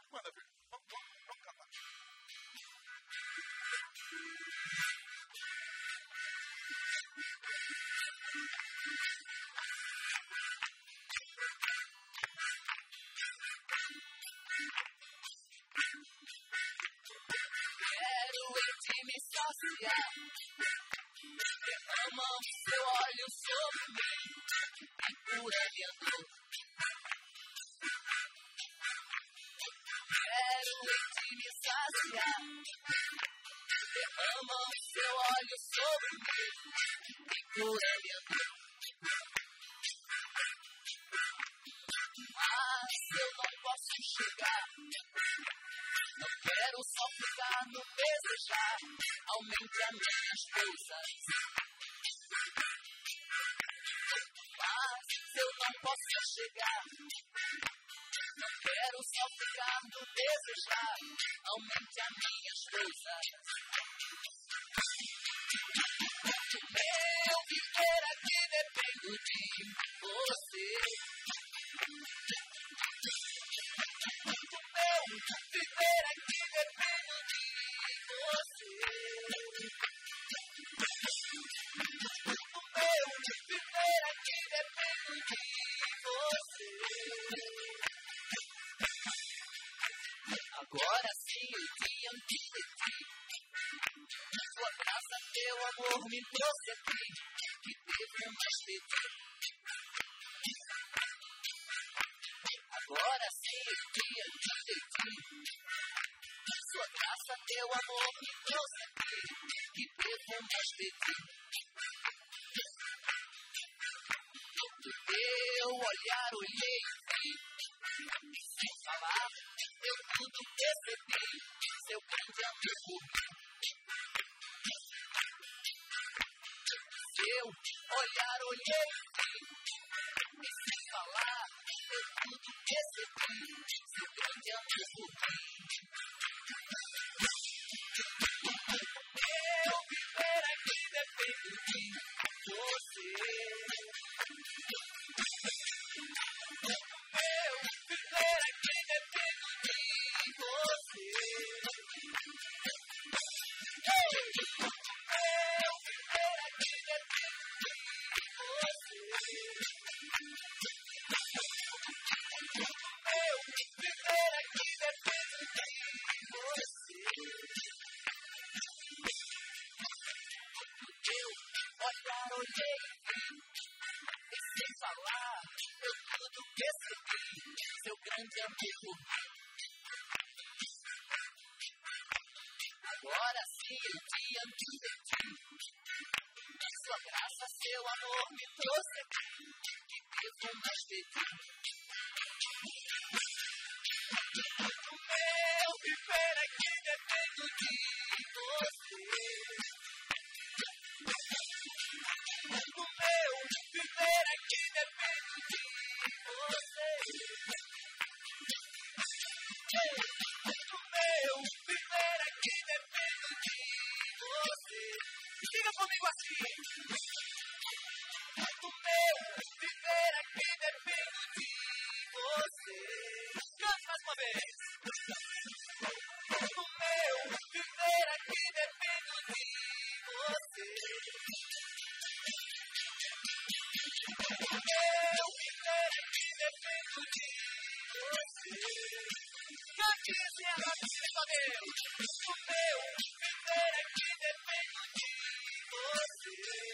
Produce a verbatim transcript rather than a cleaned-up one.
Manda ver. Vamos, vamos, vamos cantar. Quero em ti me saciar, derrama o seu óleo sobre mim e cura minha dor. Quero em ti me saciar, derrama o seu óleo sobre mim e cura minha dor. Mas eu não posso chegar, não quero só ficar no desejar, aumente as minhas forças. Mas eu não posso chegar, não quero só ficar no desejar, aumente as minhas forças. Meu viver aqui depende de você. Meu viver aqui depende de você. Meu viver aqui depende de você. Agora sim o dia em que de ti, sua graça, teu amor me trouxe aqui, que devo mais pedir. Agora sim o dia em que de ti, sua graça, teu amor me trouxe aqui, que devo mais pedir. Do teu olhar olhei e vi, sem falar, eu tudo percebi, seu grande amor por mim. Seu olhar olhei e vi, e sem falar, eu tudo percebi, seu grande amor por mim. Meu viver aqui depende de você. Meu viver aqui depende de você. Meu viver aqui depende de você. Meu viver aqui depende de você. Do teu olhar olhei e vi, e sem falar, eu tudo percebi, seu grande amor por mim. Agora sim o dia em que de ti, sua graça, seu amor me trouxe aqui, que devo mais pedir. O meu viver aqui depende de você. O meu viver aqui depende de você. O meu viver aqui depende de você. Diga comigo assim. O meu viver aqui depende de você. Cante mais uma vez. O meu viver aqui depende de você. O meu viver aqui depende de você. Cante esse errado dessa vez. O meu viver aqui depende de você.